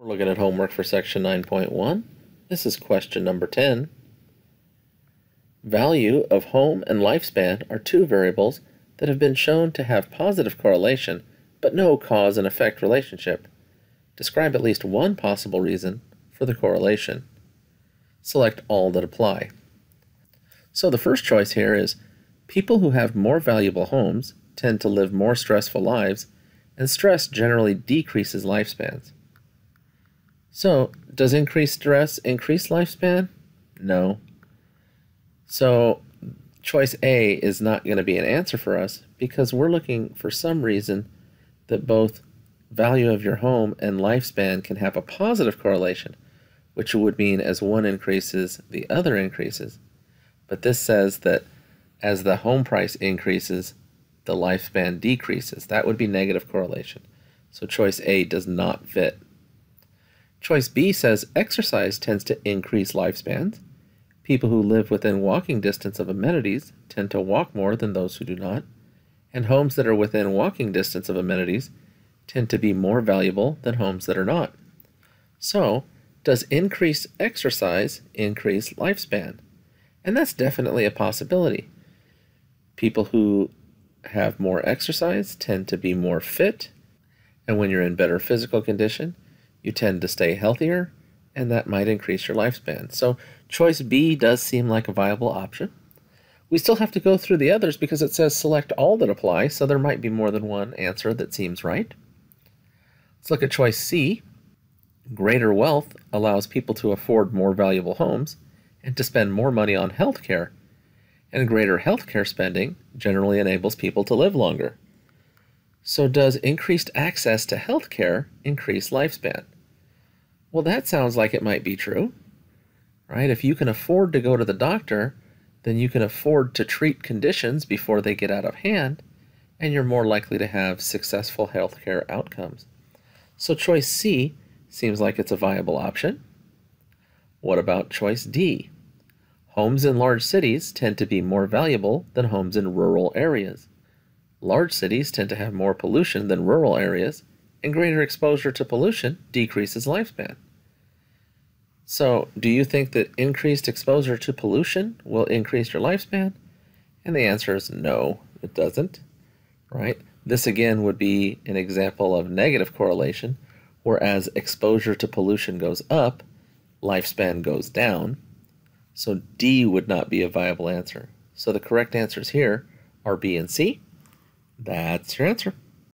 We're looking at homework for section 9.1. This is question number 10. Value of home and lifespan are two variables that have been shown to have positive correlation, but no cause and effect relationship. Describe at least one possible reason for the correlation. Select all that apply. So the first choice here is people who have more valuable homes tend to live more stressful lives, and stress generally decreases lifespans. So, does increased stress increase lifespan? No. So, choice A is not going to be an answer for us because we're looking for some reason that both value of your home and lifespan can have a positive correlation, which would mean as one increases, the other increases. But this says that as the home price increases, the lifespan decreases. That would be negative correlation. So choice A does not fit. Choice B says exercise tends to increase lifespans. People who live within walking distance of amenities tend to walk more than those who do not, and homes that are within walking distance of amenities tend to be more valuable than homes that are not. So, does increased exercise increase lifespan? And that's definitely a possibility. People who have more exercise tend to be more fit, and when you're in better physical condition, you tend to stay healthier, and that might increase your lifespan. So choice B does seem like a viable option. We still have to go through the others because it says select all that apply, so there might be more than one answer that seems right. Let's look at choice C. Greater wealth allows people to afford more valuable homes and to spend more money on health care, and greater health care spending generally enables people to live longer. So does increased access to health care increase lifespan? Well, that sounds like it might be true, right? If you can afford to go to the doctor, then you can afford to treat conditions before they get out of hand, and you're more likely to have successful healthcare outcomes. So choice C seems like it's a viable option. What about choice D? Homes in large cities tend to be more valuable than homes in rural areas. Large cities tend to have more pollution than rural areas, and greater exposure to pollution decreases lifespan. So, do you think that increased exposure to pollution will increase your lifespan? And the answer is no, it doesn't, right? This again would be an example of negative correlation, whereas exposure to pollution goes up, lifespan goes down. So D would not be a viable answer. So the correct answers here are B and C. That's your answer.